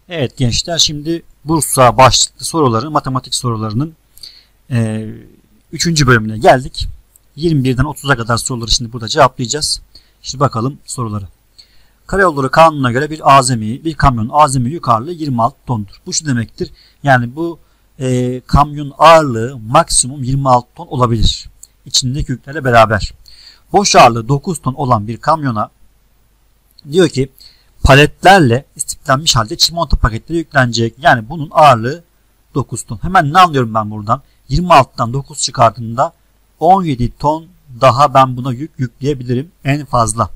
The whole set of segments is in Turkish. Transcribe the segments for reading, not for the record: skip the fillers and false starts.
Evet gençler, şimdi Bursa başlıklı soruların, matematik sorularının 3. bölümüne geldik. 21'den 30'a kadar soruları şimdi burada cevaplayacağız. Şimdi bakalım soruları. Karayolları Kanunu'na göre bir kamyonun azami yükü 26 tondur. Bu şu demektir. Yani bu kamyonun ağırlığı maksimum 26 ton olabilir. İçindeki yüklerle beraber. Boş ağırlığı 9 ton olan bir kamyona diyor ki paletlerle istiflenmiş halde çimento paketleri yüklenecek. Yani bunun ağırlığı 9 ton. Hemen ne anlıyorum ben buradan? 26'dan 9 çıkardığında 17 ton daha ben buna yükleyebilirim en fazla.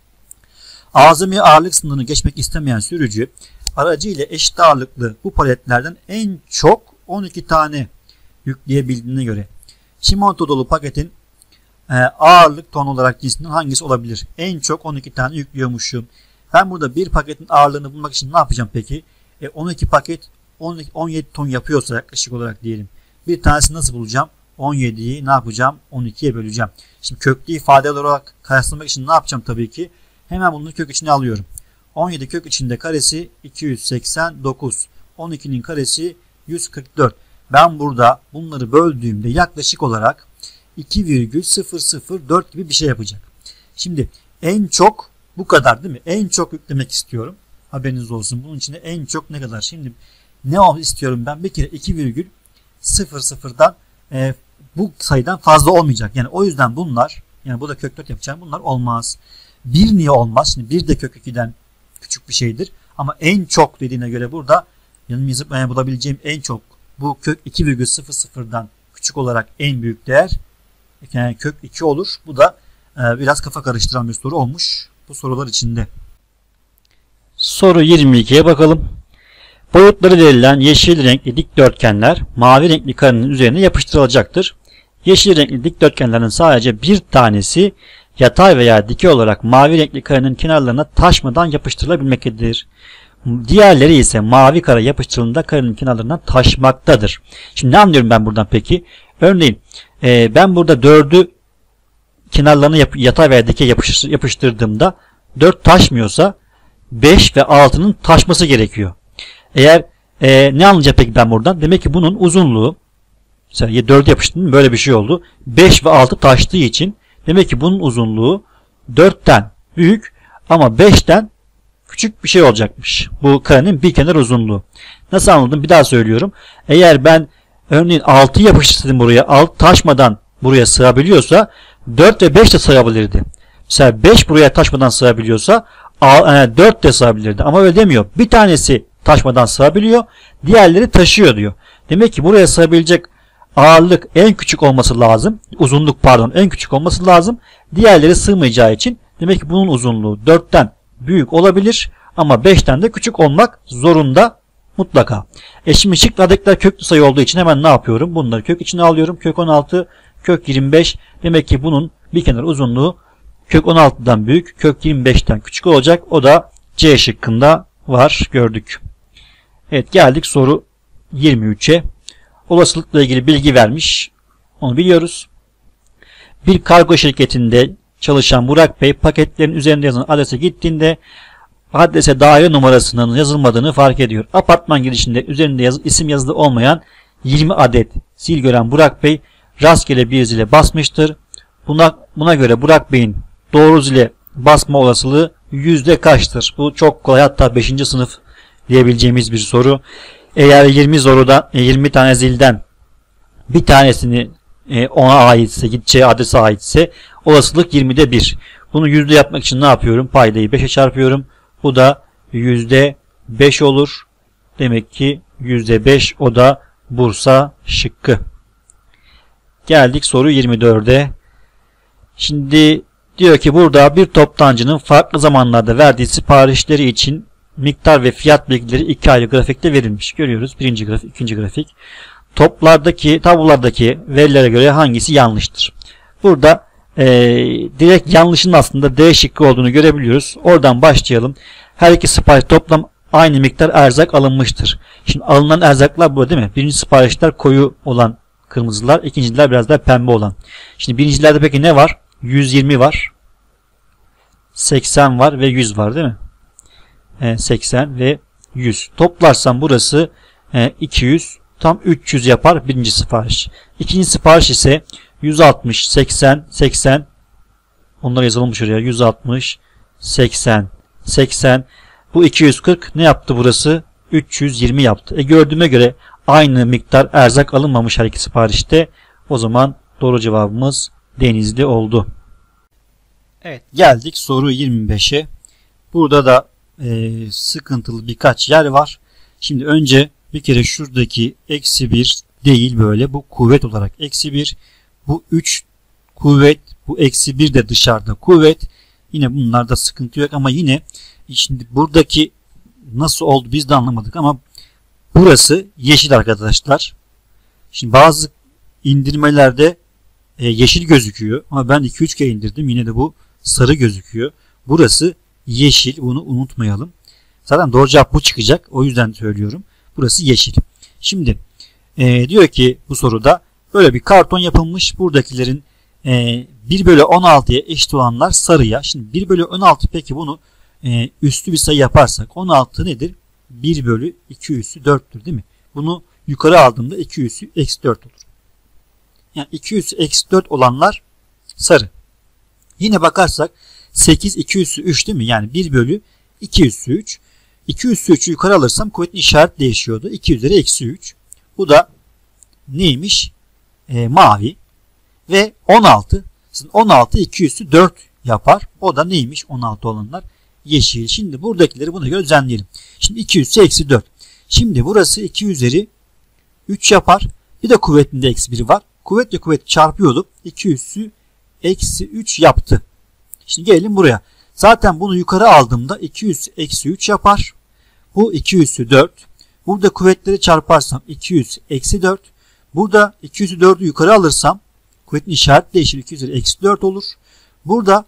Azami ağırlık sınırını geçmek istemeyen sürücü aracı ile eşit ağırlıklı bu paletlerden en çok 12 tane yükleyebildiğine göre çimento dolu paketin ağırlık ton olarak cinsinden hangisi olabilir? En çok 12 tane yüklüyormuşum. Ben burada bir paketin ağırlığını bulmak için ne yapacağım peki? 12 paket 17 ton yapıyorsa yaklaşık olarak diyelim. Bir tanesini nasıl bulacağım? 17'yi ne yapacağım? 12'ye böleceğim. Şimdi köklü ifadeler olarak kıyaslamak için ne yapacağım tabii ki? Hemen bunu kök içine alıyorum. 17 kök içinde karesi 289. 12'nin karesi 144. Ben burada bunları böldüğümde yaklaşık olarak 2,004 gibi bir şey yapacak. Şimdi en çok bu kadar değil mi? En çok yüklemek istiyorum. Haberiniz olsun. Bunun içinde en çok ne kadar? Şimdi ne istiyorum ben? Bir kere 2,00'dan bu sayıdan fazla olmayacak. Yani o yüzden bunlar, yani bu da kök 4 yapacağım. Bunlar olmaz. 1 niye olmaz? Şimdi 1 de kök 2'den küçük bir şeydir. Ama en çok dediğine göre burada yanım yazıp bulabileceğim en çok bu kök 2,00'dan küçük olarak en büyük değer yani kök 2 olur. Bu da biraz kafa karıştıran bir soru olmuş bu sorular içinde. Soru 22'ye bakalım. Boyutları verilen yeşil renkli dikdörtgenler mavi renkli karenin üzerine yapıştırılacaktır. Yeşil renkli dikdörtgenlerin sadece bir tanesi yatay veya dikey olarak mavi renkli karenin kenarlarına taşmadan yapıştırılabilmektedir. Diğerleri ise mavi kare yapıştırıldığında karenin kenarlarına taşmaktadır. Şimdi ne anlıyorum ben buradan peki? Örneğin ben burada 4'ü kenarlarına yatay veya dikey yapıştırdığımda 4 taşmıyorsa 5 ve 6'nın taşması gerekiyor. Eğer ne anlayacağım peki ben buradan? Demek ki bunun uzunluğu mesela 4'e yapıştırdım böyle bir şey oldu. 5 ve 6 taştığı için demek ki bunun uzunluğu 4'ten büyük ama 5'ten küçük bir şey olacakmış. Bu karenin bir kenar uzunluğu. Nasıl anladım? Bir daha söylüyorum. Eğer ben örneğin 6'yı yapıştırdım buraya, 6 taşmadan buraya sığabiliyorsa 4 ve 5 de sığabilirdi. Mesela 5 buraya taşmadan sığabiliyorsa 4 de sığabilirdi. Ama öyle demiyor. Bir tanesi taşmadan sığabiliyor, diğerleri taşıyor diyor. Demek ki buraya sığabilecek ağırlık en küçük olması lazım. Uzunluk pardon en küçük olması lazım. Diğerleri sığmayacağı için demek ki bunun uzunluğu 4'ten büyük olabilir ama 5'ten de küçük olmak zorunda mutlaka. Şimdi şıklardakiler köklü sayı olduğu için hemen ne yapıyorum? Bunları kök içine alıyorum. Kök 16, kök 25. Demek ki bunun bir kenar uzunluğu kök 16'dan büyük, kök 25'ten küçük olacak. O da C şıkkında var, gördük. Evet, geldik soru 23'e. Olasılıkla ilgili bilgi vermiş. Onu biliyoruz. Bir kargo şirketinde çalışan Burak Bey paketlerin üzerinde yazan adrese gittiğinde adrese daire numarasının yazılmadığını fark ediyor. Apartman girişinde üzerinde isim yazılı olmayan 20 adet zil gören Burak Bey rastgele bir zile basmıştır. Buna göre Burak Bey'in doğru zile basma olasılığı yüzde kaçtır? Bu çok kolay, hatta 5. sınıf diyebileceğimiz bir soru. Eğer 20 tane zilden bir tanesini ona aitse, gideceği adrese aitse olasılık 20'de 1. Bunu yüzde yapmak için ne yapıyorum? Paydayı 5'e çarpıyorum. Bu da yüzde 5 olur. Demek ki yüzde 5 o da Bursa şıkkı. Geldik soru 24'e. Şimdi diyor ki burada bir toptancının farklı zamanlarda verdiği siparişleri için miktar ve fiyat bilgileri iki ayrı grafikte verilmiş. Görüyoruz. Birinci grafik, ikinci grafik. Tablolardaki verilere göre hangisi yanlıştır? Burada direkt yanlışın aslında D şıkkı olduğunu görebiliyoruz. Oradan başlayalım. Her iki sipariş toplam aynı miktar erzak alınmıştır. Şimdi alınan erzaklar bu değil mi? Birinci siparişler koyu olan kırmızılar, ikinciler biraz daha pembe olan. Şimdi birincilerde peki ne var? 120 var. 80 var ve 100 var değil mi? 80 ve 100. Toplarsam burası 200. Tam 300 yapar birinci sipariş. İkinci sipariş ise 160, 80, 80. Onları yazalım şuraya. 160, 80, 80. Bu 240 ne yaptı burası? 320 yaptı. Gördüğüme göre aynı miktar erzak alınmamış her iki siparişte. O zaman doğru cevabımız Denizli oldu. Evet, geldik soru 25'e. Burada da sıkıntılı birkaç yer var. Şimdi önce bir kere şuradaki -1 değil böyle. Bu kuvvet olarak -1. Bu 3 kuvvet. Bu -1 de dışarıda kuvvet. Yine bunlarda sıkıntı yok ama yine şimdi buradaki nasıl oldu biz de anlamadık ama burası yeşil arkadaşlar. Şimdi bazı indirmelerde yeşil gözüküyor ama ben 2-3 kere indirdim. Yine de bu sarı gözüküyor. Burası yeşil. Bunu unutmayalım. Zaten doğru cevap bu çıkacak. O yüzden söylüyorum. Burası yeşil. Şimdi diyor ki bu soruda böyle bir karton yapılmış. Buradakilerin 1 bölü 16'ya eşit olanlar sarıya. Şimdi 1 bölü 16 peki bunu üslü bir sayı yaparsak 16 nedir? 1 bölü 2 üssü 4'tür değil mi? Bunu yukarı aldığımda 2 üssü eksi 4 olur. Yani 2 üssü eksi 4 olanlar sarı. Yine bakarsak 8 2 üssü 3 değil mi? Yani 1 bölü 2 üssü 3. 2 üssü 3'ü yukarı alırsam kuvvetin işaret değişiyordu. 2 üzeri eksi 3. Bu da neymiş? Mavi. Ve 16. 16 2 üssü 4 yapar. O da neymiş 16 olanlar? Yeşil. Şimdi buradakileri buna göre düzenleyelim. Şimdi 2 üssü eksi 4. Şimdi burası 2 üzeri 3 yapar. Bir de kuvvetinde eksi 1 var. Kuvvetle kuvvet çarpıyorduk. 2 üssü eksi 3 yaptı. Şimdi gelelim buraya. Zaten bunu yukarı aldığımda 2 üssü eksi 3 yapar. Bu 2 üssü 4. Burada kuvvetleri çarparsam 2 üssü eksi 4. Burada 2 üssü 4'ü yukarı alırsam kuvvetin işaret değişir. 2 üzeri eksi 4 olur. Burada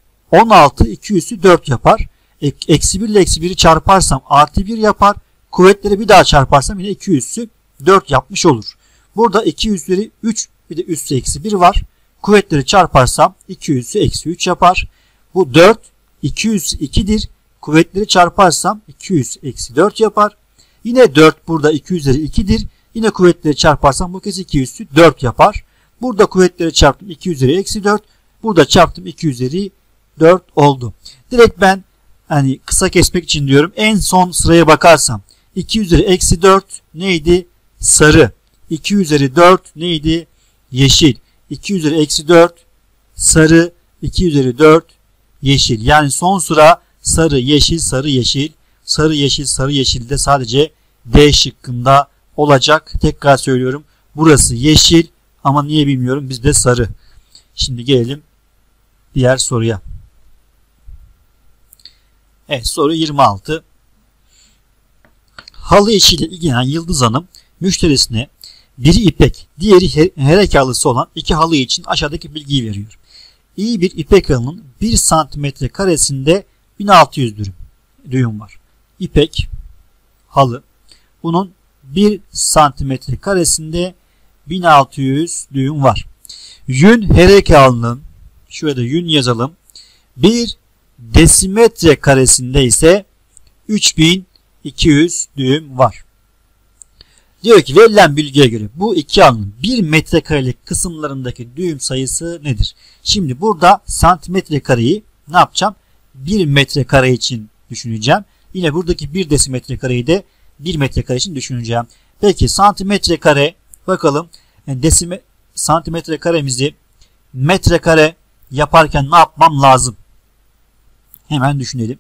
16 2 üssü 4 yapar. Eksi 1 ile eksi 1'i çarparsam artı 1 yapar. Kuvvetleri bir daha çarparsam yine 2 üssü 4 yapmış olur. Burada 2 üzeri 3 bir de üssü eksi 1 var. Kuvvetleri çarparsam 2 üssü eksi 3 yapar. Bu 4 2 üssü 2'dir. Kuvvetleri çarparsam 2 üssü eksi 4 yapar. Yine 4 burada 2 üzeri 2'dir. Yine kuvvetleri çarparsam bu kez 2 üssü 4 yapar. Burada kuvvetleri çarptım 2 üzeri eksi 4. Burada çarptım 2 üzeri 4 oldu. Direkt ben hani kısa kesmek için diyorum. En son sıraya bakarsam 2 üzeri eksi 4 neydi? Sarı. 2 üzeri 4 neydi? Yeşil. 2 üzeri eksi 4 sarı. 2 üzeri 4 yeşil. Yani son sıra sarı, yeşil, sarı, yeşil. Sarı, yeşil, sarı, yeşil de sadece D şıkkında olacak. Tekrar söylüyorum. Burası yeşil ama niye bilmiyorum. Bizde sarı. Şimdi gelelim diğer soruya. Evet, soru 26. Halı işiyle ilgilenen Yıldız Hanım müşterisine biri ipek, diğeri herekalısı olan iki halı için aşağıdaki bilgiyi veriyor. İyi bir ipek halının 1 santimetre karesinde 1600 düğüm var. İpek halı. Bunun 1 santimetre karesinde 1600 düğüm var. Yün herekalının, şurada yün yazalım, 1 desimetre karesinde ise 3200 düğüm var. Diyor ki verilen bilgiye göre bu iki halının 1 metrekarelik kısımlarındaki düğüm sayısı nedir? Şimdi burada santimetre kareyi ne yapacağım? 1 metrekare için düşüneceğim. Yine buradaki 1 desimetre kareyi de 1 metrekare için düşüneceğim. Peki santimetre kare bakalım. Yani santimetre karemizi metrekare yaparken ne yapmam lazım? Hemen düşünelim.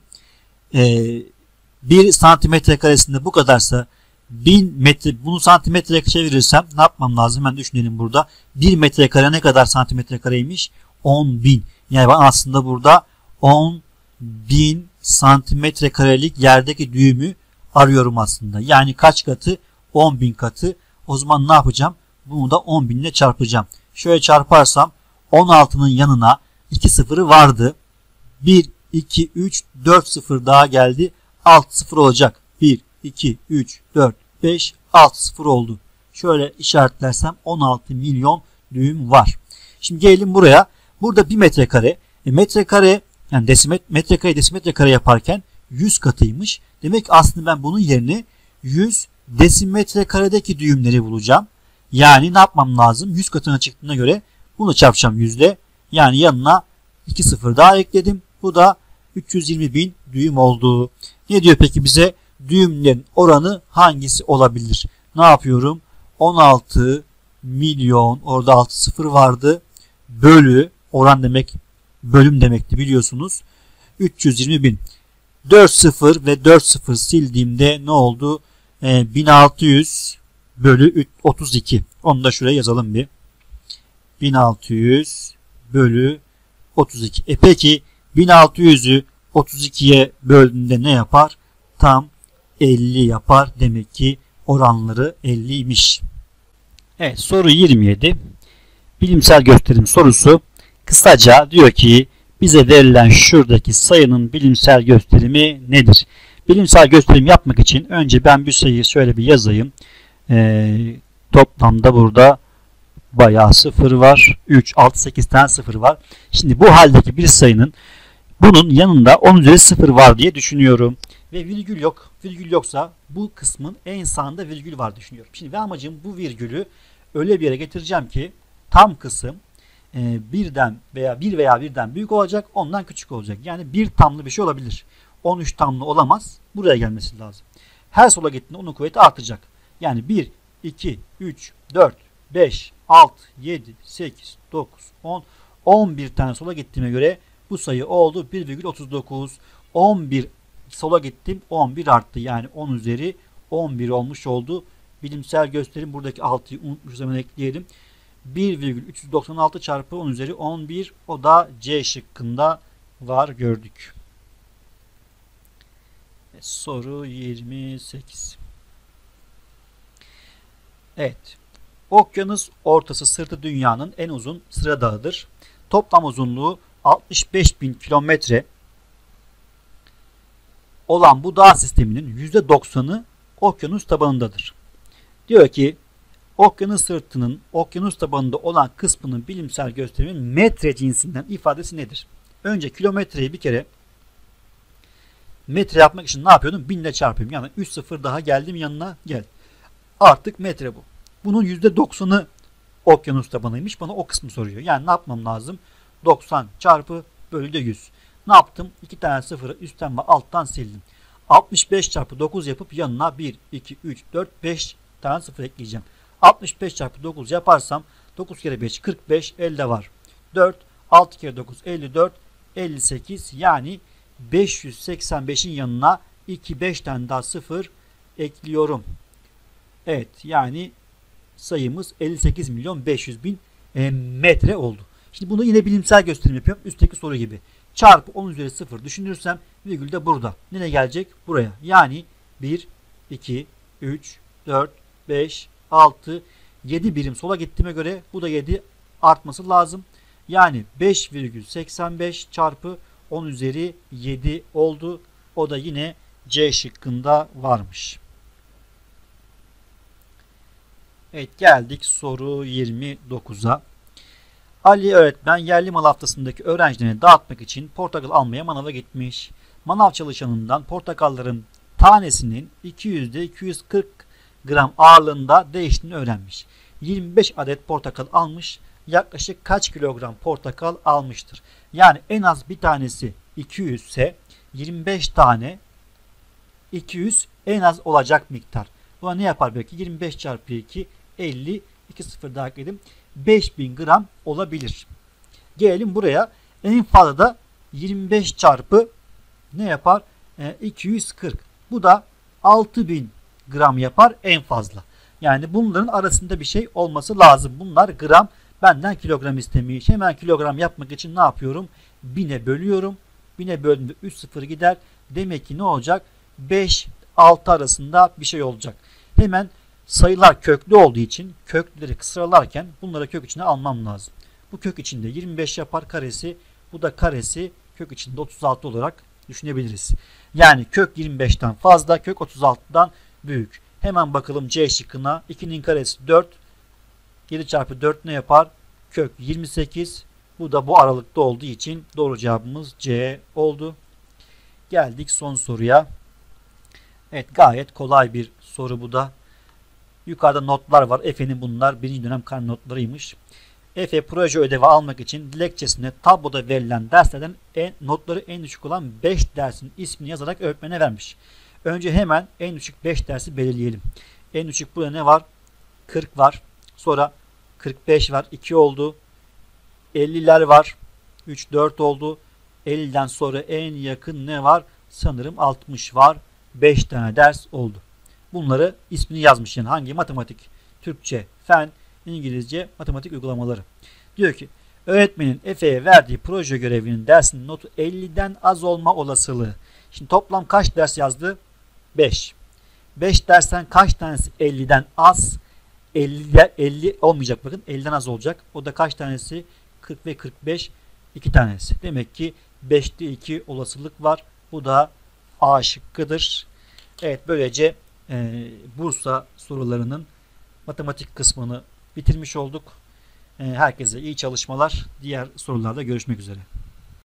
1 santimetre karesinde bu kadarsa 1000 metre, bunu santimetreye çevirirsem ne yapmam lazım? Hemen düşünelim burada. 1 metrekare ne kadar santimetre kareymiş? 10.000. Yani ben aslında burada 10.000 santimetre karelik yerdeki düğümü arıyorum aslında. Yani kaç katı? 10.000 katı. O zaman ne yapacağım? Bunu da 10.000 ile çarpacağım. Şöyle çarparsam 16'nın yanına 2 sıfırı vardı. 1, 2, 3, 4 sıfır daha geldi. 6 sıfır olacak. 1, 2, 3, 4, 5, 6 sıfır oldu. Şöyle işaretlersem 16 milyon düğüm var. Şimdi gelelim buraya. Burada 1 metrekare. Metrekare yani metrekare desimetre kare yaparken 100 katıymış. Demek ki aslında ben bunun yerine 100 desimetre karedeki düğümleri bulacağım. Yani ne yapmam lazım? 100 katına çıktığına göre bunu çarpacağım 100 ile. Yani yanına 2 sıfır daha ekledim. Bu da 320.000 düğüm oldu. Ne diyor peki bize? Düğümlerin oranı hangisi olabilir? Ne yapıyorum? 16 milyon, orada 6 sıfır vardı. Bölü, oran demek bölüm demekti biliyorsunuz. 320.000. 4 sıfır ve 4 sıfır sildiğimde ne oldu? 1600 bölü 32. Onu da şuraya yazalım bir. 1600 bölü 32. Peki 1600'ü 32'ye böldüğünde ne yapar? Tam 50 yapar. Demek ki oranları 50'ymiş. Evet, soru 27. Bilimsel gösterim sorusu. Kısaca diyor ki bize verilen şuradaki sayının bilimsel gösterimi nedir? Bilimsel gösterim yapmak için önce ben bir sayıyı şöyle bir yazayım. Toplamda burada bayağı sıfır var. 3, 6, 8 tane sıfır var. Şimdi bu haldeki bir sayının bunun yanında 10 üzeri 0 var diye düşünüyorum. Ve virgül yok. Virgül yoksa bu kısmın en sağında virgül var düşünüyorum. Şimdi ve amacım bu virgülü öyle bir yere getireceğim ki tam kısım birden veya birden büyük olacak, ondan küçük olacak. Yani bir tamlı bir şey olabilir. 13 tamlı olamaz. Buraya gelmesi lazım. Her sola gittiğinde onun kuvveti artacak. Yani 1, 2, 3, 4, 5, 6, 7, 8, 9, 10, 11 tane sola gittiğime göre bu sayı oldu 1,39. 11 sola gittim, 11 arttı. Yani 10 üzeri 11 olmuş oldu. Bilimsel gösterim, buradaki 6'yı unutmuşuz, hemen ekleyelim. 1,396 çarpı 10 üzeri 11, o da C şıkkında var, gördük. Soru 28. Evet. Okyanus ortası sırtı dünyanın en uzun sıra dağıdır. Toplam uzunluğu 65.000 kilometre olan bu dağ sisteminin %90'ı okyanus tabanındadır. Diyor ki okyanus sırtının okyanus tabanında olan kısmının bilimsel gösterimin metre cinsinden ifadesi nedir? Önce kilometreyi bir kere metre yapmak için ne yapıyordum? 1000 ile çarpayım. Yani 3 sıfır daha geldim yanına, gel. Artık metre bu. Bunun %90'ı okyanus tabanıymış. Bana o kısmı soruyor. Yani ne yapmam lazım? 90 çarpı bölü de 100. Ne yaptım? 2 tane sıfırı üstten ve alttan sildim. 65 çarpı 9 yapıp yanına 1, 2, 3, 4, 5 tane sıfır ekleyeceğim. 65 çarpı 9 yaparsam 9 kere 5 45, elde var. 4, 6 kere 9 54, 58, yani 585'in yanına 2, 5 tane daha sıfır ekliyorum. Evet, yani sayımız 58.500.000 metre oldu. Şimdi bunu yine bilimsel gösterim yapıyorum. Üstteki soru gibi. Çarpı 10 üzeri 0 düşünürsem virgül de burada. Nereye gelecek? Buraya. Yani 1, 2, 3, 4, 5, 6, 7 birim sola gittiğime göre bu da 7 artması lazım. Yani 5,85 çarpı 10 üzeri 7 oldu. O da yine C şıkkında varmış. Evet, geldik soru 29'a. Ali öğretmen yerli mal haftasındaki öğrencilerine dağıtmak için portakal almaya manava gitmiş. Manav çalışanından portakalların tanesinin 200'de 240 gram ağırlığında değiştiğini öğrenmiş. 25 adet portakal almış. Yaklaşık kaç kilogram portakal almıştır? Yani en az bir tanesi 200 ise 25 tane 200 en az olacak miktar. Buna ne yapar belki? 25 çarpı 2 50, 2 sıfır daha ekledim. 5000 gram olabilir. Gelelim buraya. En fazla da 25 çarpı ne yapar? 240. Bu da 6000 gram yapar en fazla. Yani bunların arasında bir şey olması lazım. Bunlar gram, benden kilogram istemiş. Hemen kilogram yapmak için ne yapıyorum? 1000'e bölüyorum. 1000'e böldüğümde 3 sıfır gider. Demek ki ne olacak? 5-6 arasında bir şey olacak. Hemen sayılar köklü olduğu için kökleri sıralarken bunları kök içine almam lazım. Bu kök içinde 25 yapar karesi. Bu da karesi kök içinde 36 olarak düşünebiliriz. Yani kök 25'ten fazla, kök 36'dan büyük. Hemen bakalım C şıkkına. 2'nin karesi 4. 7 çarpı 4 ne yapar? Kök 28. Bu da bu aralıkta olduğu için doğru cevabımız C oldu. Geldik son soruya. Evet, gayet kolay bir soru bu da. Yukarıda notlar var. Efe'nin bunlar birinci dönem karne notlarıymış. Efe proje ödevi almak için dilekçesinde tabloda verilen derslerden notları en düşük olan 5 dersin ismini yazarak öğretmene vermiş. Önce hemen en düşük 5 dersi belirleyelim. En düşük burada ne var? 40 var. Sonra 45 var. 2 oldu. 50'ler var. 3, 4 oldu. 50'den sonra en yakın ne var? Sanırım 60 var. 5 tane ders oldu. Bunları ismini yazmış. Yani hangi? Matematik, Türkçe, fen, İngilizce, matematik uygulamaları. Diyor ki öğretmenin Efe'ye verdiği proje görevinin dersinin notu 50'den az olma olasılığı. Şimdi toplam kaç ders yazdı? 5. 5 dersten kaç tanesi 50'den az? 50 olmayacak bakın. 50'den az olacak. O da kaç tanesi? 40 ve 45. 2 tanesi. Demek ki 5'te 2 olasılık var. Bu da A şıkkıdır. Evet, böylece Bursa sorularının matematik kısmını bitirmiş olduk. Herkese iyi çalışmalar. Diğer sorularda görüşmek üzere.